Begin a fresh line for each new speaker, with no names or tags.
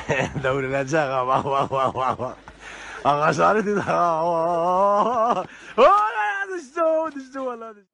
دوري بak bak bak bak bak. Ağaçları dedi. Düştü valla düştü.